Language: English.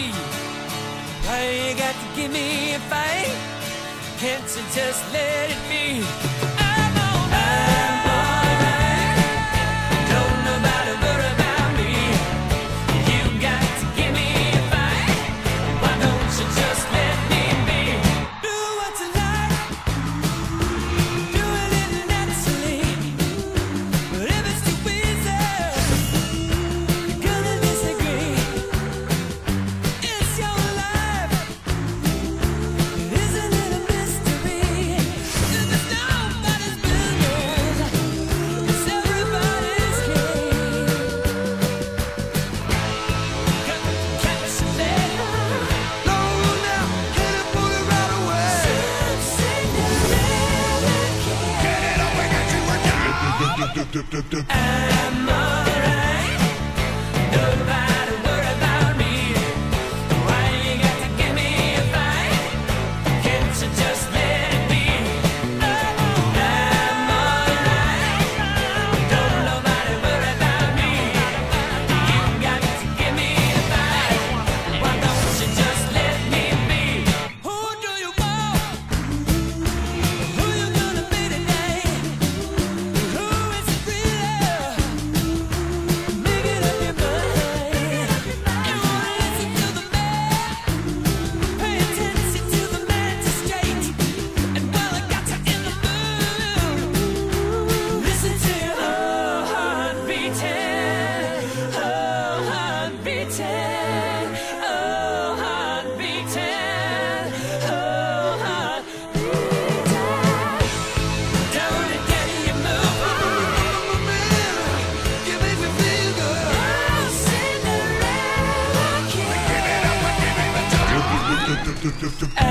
me. Why you got to give me a fight? Can't you just let it be? I'm alright. Don't nobody worry about me. You got to give me a fight. Why don't you just let me be? Do what you like. Do it naturally. But if it's too easy, you're gonna disagree. It's your life. Isn't it a mystery? This is nobody's business. It's everybody's game. Catch a leg. No, now, can I pull it right away? Get it up and get you worked out. I'm alright. Nobody worry about me. Why you got to give me a fight? Can't you just let it be? I'm alright. Don't nobody worry about me. You got to give me a fight. Why don't you just let me be? Who do you want? Who you gonna be today? Who is it really? Make it up your mind. And listen to the man. Pay attention to the magistrate. And while I got you in the mood, listen to your heart beating, heart beating, heart beating, heart beating. Don't it get you moving? You make me feel good. Oh, Cinderella, Give it up and give it a try.